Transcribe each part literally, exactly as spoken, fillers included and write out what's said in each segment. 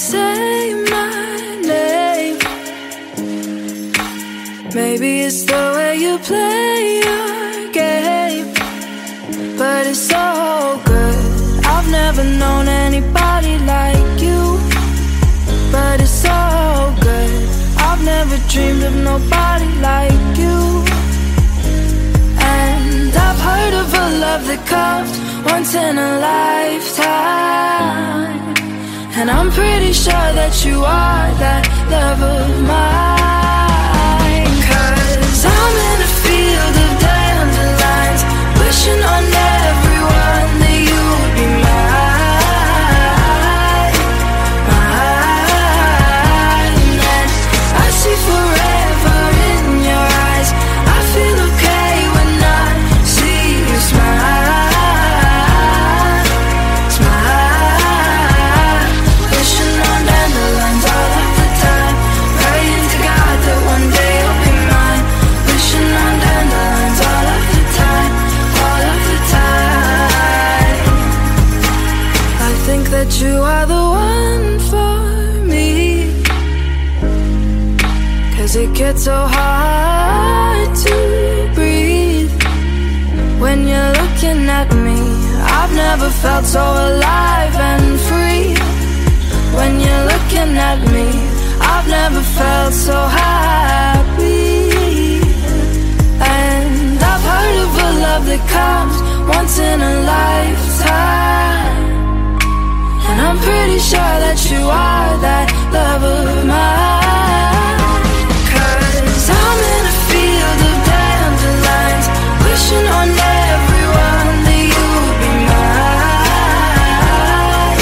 say my name. Maybe it's the way you play your game, but it's so good. I've never known anybody like you, but it's so good. I've never dreamed of nobody like you. And I've heard of a love that comes once in a lifetime, and I'm pretty sure that you are that love of mine. Cause I'm in a field of dandelions, wishing on everyone that you would be mine, mine. And I see forever in your eyes. I feel okay when I see you smile, smile. Wishing on dandelions all of the time, praying to God that one day you'll be mine. Wishing on dandelions all of the time, all of the time. I think that you are the one for me, cause it gets so hard to breathe when you're looking at me. I've never felt so alive and free. When you're looking at me, I've never felt so happy. And I've heard of a love that comes once in a lifetime, and I'm pretty sure that you are that love of mine. Cause I'm in a field of dandelions, wishing on everyone that you would be mine,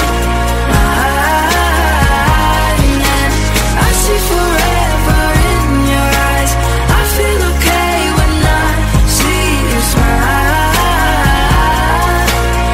mine. And I see forever in your eyes. I feel okay when I see you smile,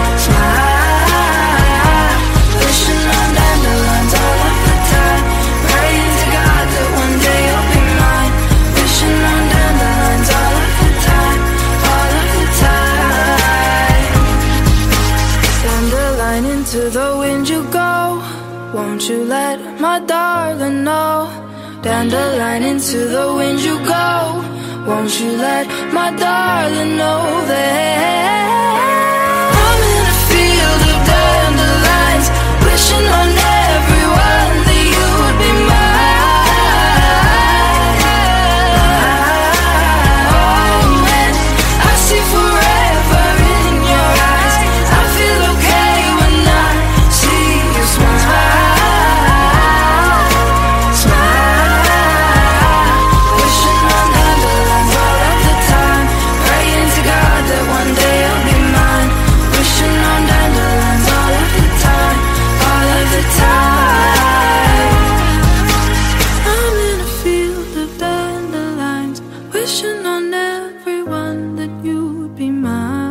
smile. Wishing on dandelions all of the time, praying to God that one day you'll be mine. Wishing on dandelions all of the time, all of the time. Dandelion, into the wind you go, won't you let my darling know? Dandelion, into the wind you go, won't you let my darling know that I'm in a field of dandelions, wishing on everyone that you would be mine. Oh, and I see forever in your eyes. I feel okay when I see you smile, smile. Wishing on dandelions all of the time, praying to God that one day you'll be mine. Wishing on dandelions all of the time, all of the time. I'm in a field of dandelions, wishing on everyone that you would be mine,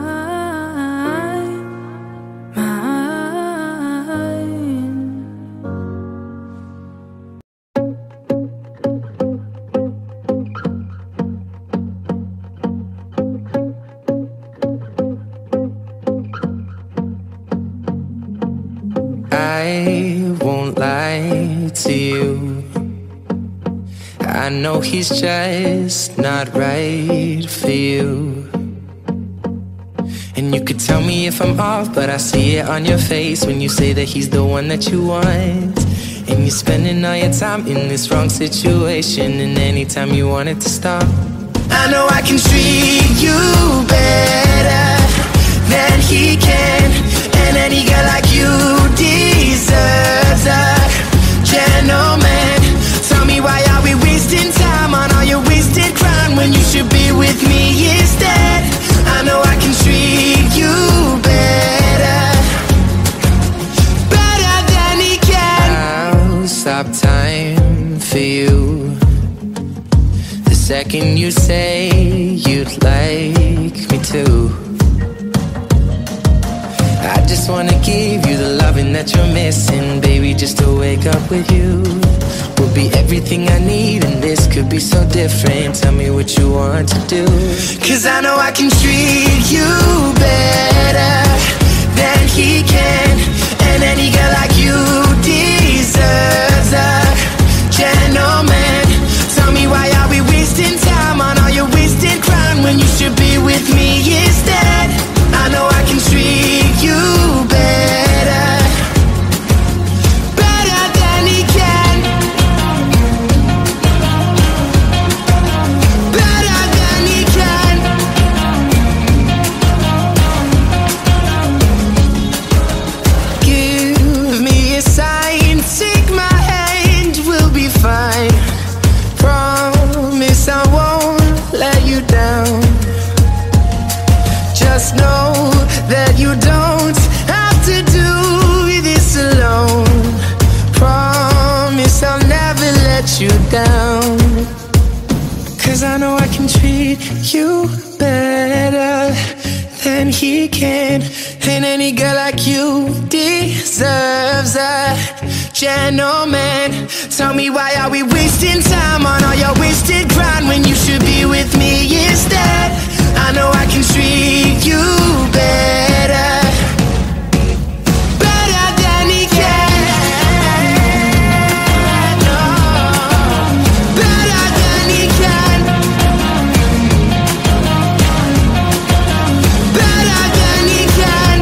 mine. I won't lie to you. I know he's just not right for you. And you could tell me if I'm off, but I see it on your face when you say that he's the one that you want. And you're spending all your time in this wrong situation, and anytime you want it to stop, I know I can treat you better than he can. And any girl like you deserves a gentleman. Tell me, why are we wasting time on all your wasted crime when you should be with me instead? I know I can treat you better, better than he can. I'll stop time for you the second you say you'd like me to. I just wanna give you the loving that you're missing, baby, just to wake up with you will be everything I need, and this could be so different. Tell me what you want to do, cause I know I can treat you better than he can. And any girl like you deserves let you down. Cause I know I can treat you better than he can. And any girl like you deserves a gentleman. Tell me, why are we wasting time on all your wasted grind when you should be with me instead? I know I can treat you better, better than he can. Oh, better than he can. Better than he can.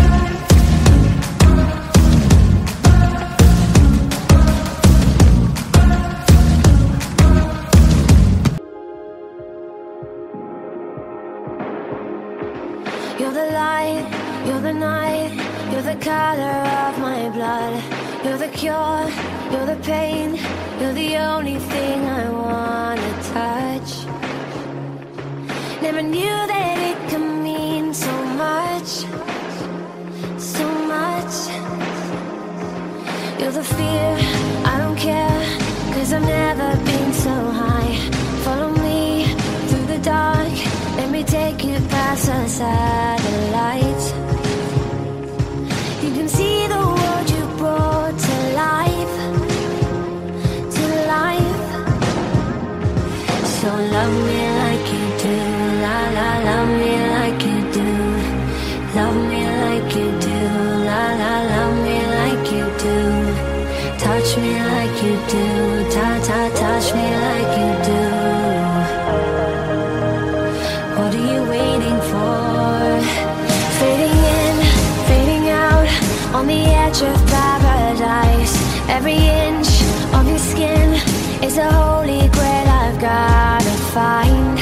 You're the light, you're the night, you're the color of my blood. You're the cure, you're the pain, you're the only thing I wanna touch. Never knew that it could mean so much, so much. You're the fear, I don't care, cause I've never been so high. Follow me through the dark, let me take you past the satellites. You can see the world you brought to life, to life. So love me like you do, la la, love me like you do. Love me like you do, la la, love me like you do. Touch me like you do, ta ta, touch me like you do. What are you waiting for? Fading in, fading out, on the edge of paradise. Every inch of your skin is a holy grail I've gotta find.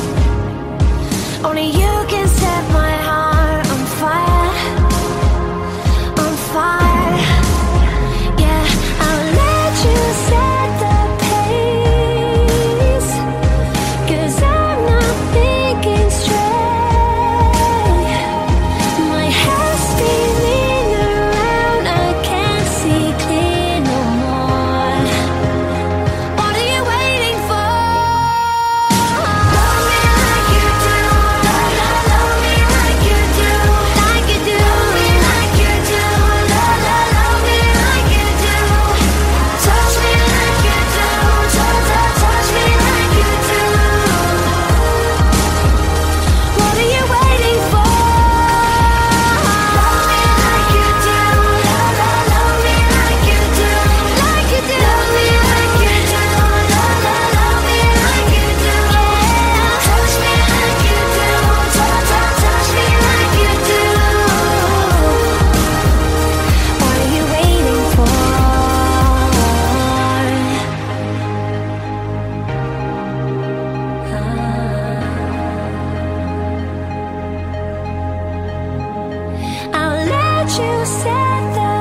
Only you can set my heart on fire, on fire. Yeah, I'll let you set the pace, cause I'm not thinking straight. My head's spinning around, I can't see clear no more. What are you waiting for? Love me like you do, la la, love me like you do, like you do. Love me like you do, la la, love me like you do. Touch me like you do, touch, touch, touch me like you do. What are you waiting for? Love me like you do, la la, love me like you do, like you do. Love me like you do, la la, love me like you do. Touch me like you do, touch, touch, touch me like you do. What are you waiting for? I'll let you set the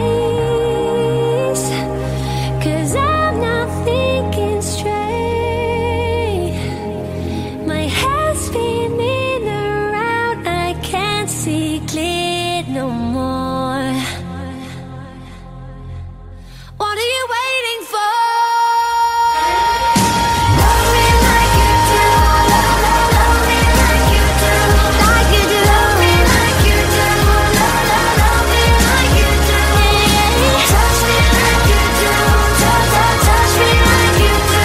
pace, cause I'm not thinking straight. My head's spinning around, I can't see clear no more. What are you waiting for? Love me like you do, la la, love me like you do, like you do. Love me like you do, la la, love me like you do. Touch me like you do, touch, touch, touch me like you do.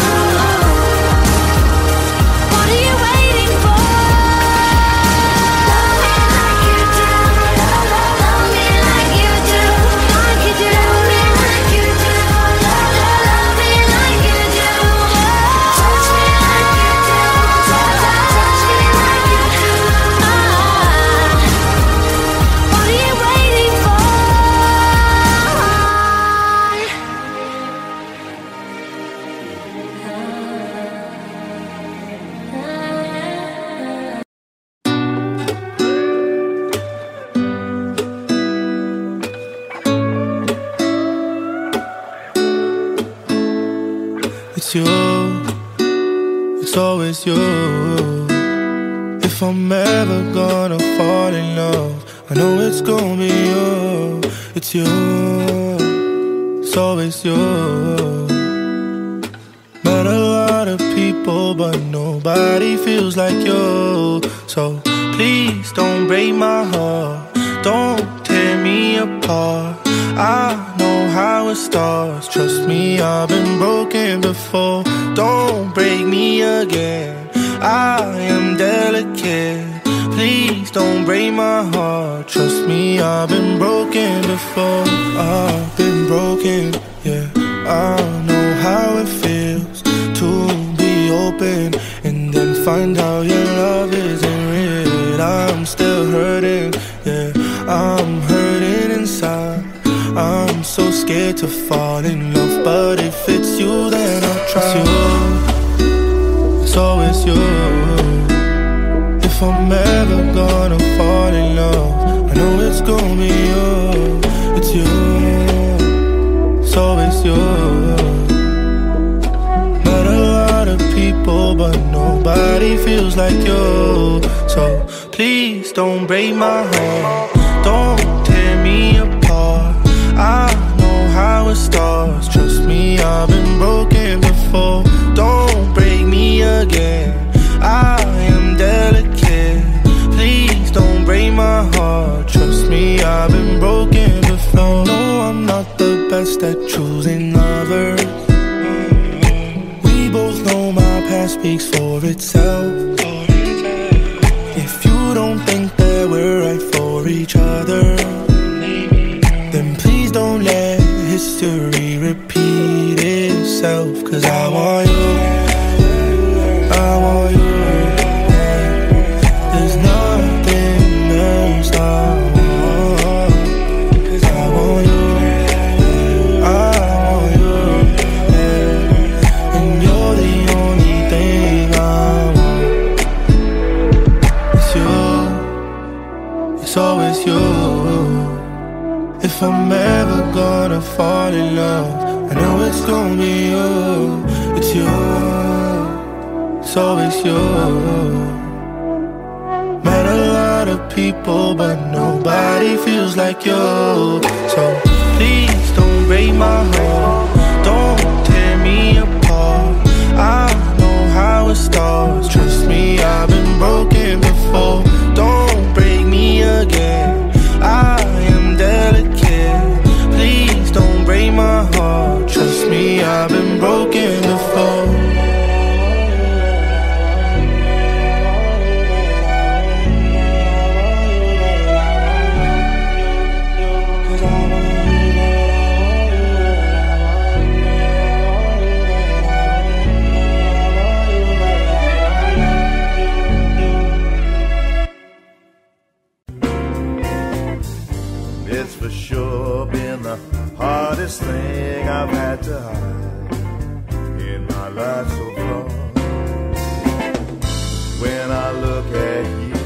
What are you waiting for? Love me like you do, la la, love me like you do, like you do. Love me like you do, la la, love me like you do. Touch me like you do, touch, touch, touch me like you do. What are you waiting for? It's you, it's always you. If I'm ever gonna fall in love, I know it's gonna be you. It's you, it's always you. people, but nobody feels like you. So please don't break my heart, don't tear me apart. I know how it starts, trust me, I've been broken before. Don't break me again, I am delicate. Please don't break my heart, trust me, I've been broken before. I've been broken, yeah. I know how it feels to be open and then find out your love isn't real. I'm still hurting, yeah, I'm hurting inside. I'm so scared to fall in love, but if it's you, then I'll try. It's you, it's always you. If I'm ever gonna fall in love, I know it's gonna be you. It's you, it's always you. Met a lot of people, but nobody feels like you. So please don't break my heart, don't tear me apart. I know how it starts, trust me, I've been broken before. Don't break me again, I am delicate. Please don't break my heart, trust me, I've been broken before. No, I'm not the best at choosing lovers. We both know my past speaks for itself. If you don't think that we're right for each other, then please don't let history repeat itself. Cause I want you, I want you, yeah. There's nothing else I want. Cause I want you, I want you, yeah. And you're the only thing I want. It's you, it's always you. If I'm ever gonna fall in love, I know it's gonna be you. It's you, it's always you. Met a lot of people, but nobody feels like you. So please don't break my heart, don't tear me apart. I know how it starts, trust me, I've been broken before. Don't break me again, I am delicate. Please don't break my heart, trust me, I've been broken before. It's for sure been the hardest thing I've had to hide in my life so far. When I look at you,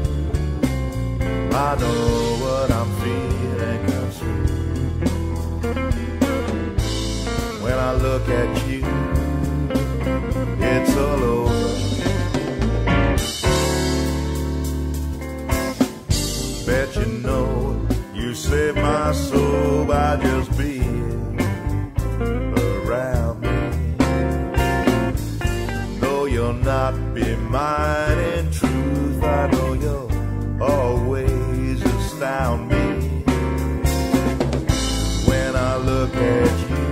I know what I'm feeling comes through. When I look at you, it's all over. Bet you know you saved my soul by just being around me. Though you'll not be mine in truth, I know you'll always astound me. When I look at you,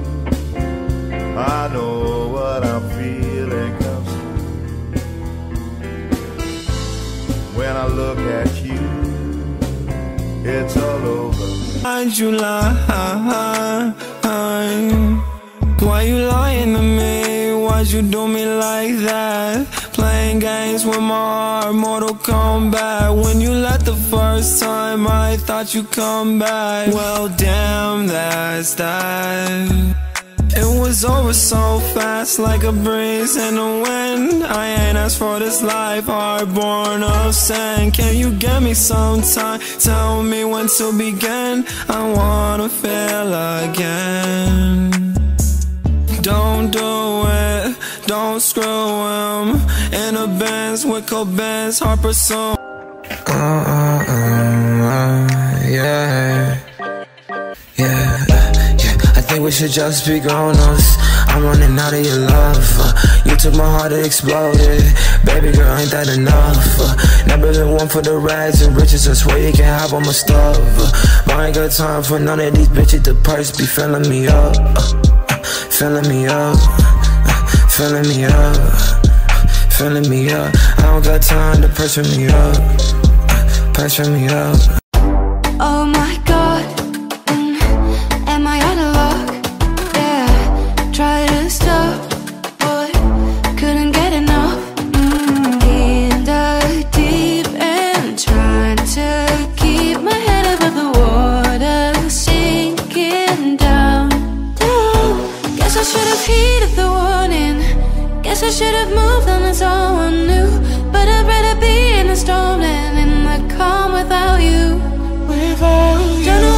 I know what I'm feeling comes through. When I look at you, it's all over. Why'd you lie? Why you lying to me? Why'd you do me like that? Playing games with my heart, Mortal Kombat. When you left the first time, I thought you'd come back. Well, damn, that's that. It was over so fast, like a breeze in the wind. I ain't asked for this life, heart born of sin. Can you give me some time? Tell me when to begin. I wanna feel again. Don't do it, don't screw him. In a Benz with Benz, heart pursue. Uh, uh, uh, yeah, yeah. I think we should just be grown-ups. I'm running out of your love. uh, You took my heart to explode it. Baby girl, ain't that enough? uh, Never been one for the rags and riches. I swear you can have all my stuff. uh, But I ain't got time for none of these bitches. The purse be filling me up, uh, uh, filling me up, uh, filling me up, uh, filling me up. I don't got time to pressure me up, uh, pressure me up. Oh my God, mm, am I out of luck? Yeah, try to stop, but couldn't get enough. mm, In the deep end, trying to keep my head above the water, sinking down, down. Guess I should have heeded the warning. Guess I should have moved on to someone new. But I'd rather be in the storm than in the calm without you. Without you. Don't know